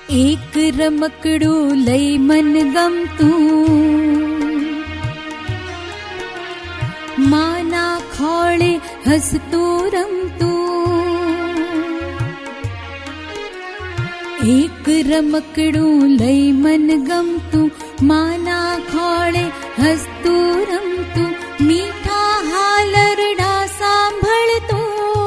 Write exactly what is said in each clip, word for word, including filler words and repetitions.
एक रमकड़ू लई मन गमतू, माना खोळे हसतू रमतू। एक रमकड़ू लई मन गमतू, माना खोळे हसतू रमतू। मीठा हालरडा सांभळतू,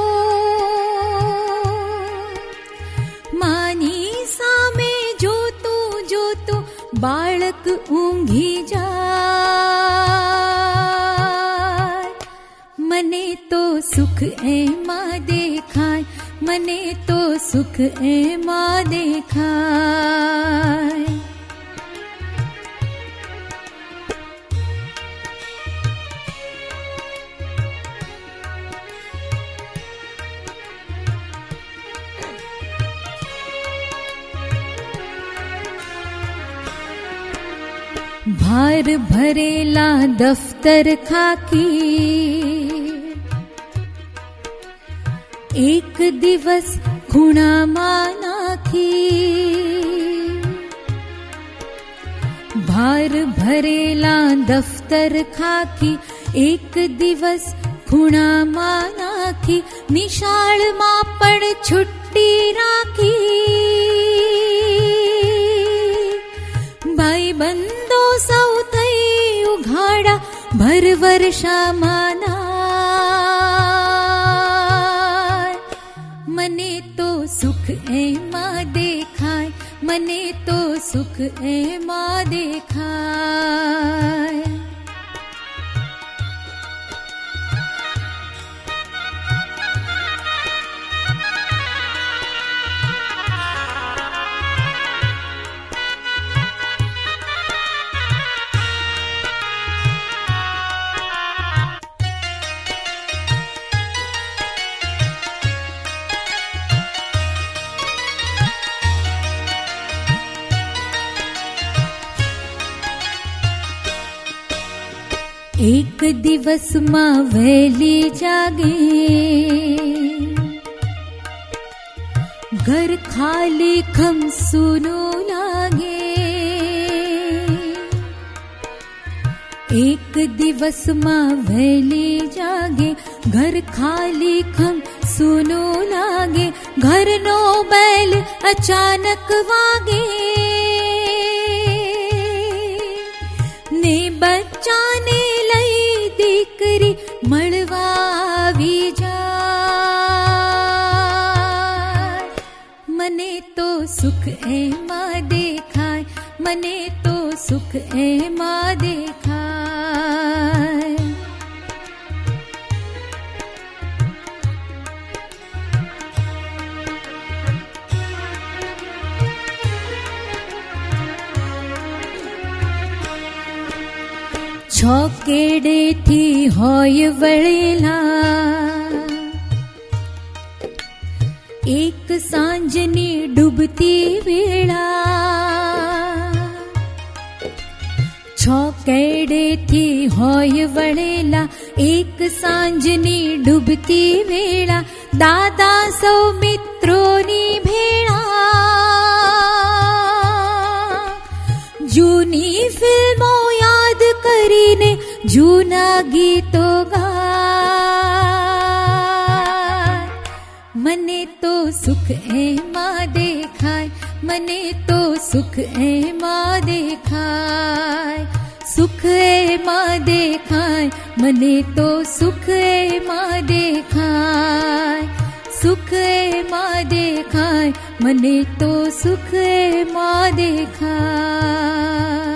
मानी सामे जोतू जोतू बाळक ऊंघी जाय। मने तो सुख एमां देखाय, मने तो सुख एमां देखाय। भार भरेला दफ्तर खाकी, एक दिवस खुणामां नाखी। भार भरेला दफ्तर खाकी, एक दिवस खुणामां नाखी। निशाळमां पण छुट्टी राखी, भाई बंदो सौ थई उघाड़ा भर वर्षामां नाय। मने तो सुख एमां देखाय, मने तो सुख एमां देखाय। एक दिवस मां वहेली जागे, घर खाली खम सूनो लागे। एक दिवस मां वहेली जागे, घर खाली खम सूनो लागे। घरनो बैल अचानक वागे, ने बच्चाने लई दीकरी मळवा आवी जाय। मने तो सुख एमां देखाय, मने तो सुख एमां देखाय। છોકેડેથી હોય વળેલા, એક સાંજની ડૂબતી વેળા। છોકેડેથી હોય વળેલા, એક સાંજની ડૂબતી વેળા। દાદા સૌ મિત્રોની ભેળા, જૂની ફિલ્મો યાદ કરીને જૂના ગીતો ગાય। મને તો સુખ એમાં દેખાય, મને તો સુખ એમાં દેખાય। સુખ એમાં દેખાય, મને તો સુખ એમાં દેખાય। સુખ એમાં દેખાય, મને તો સુખ એમાં દેખાય।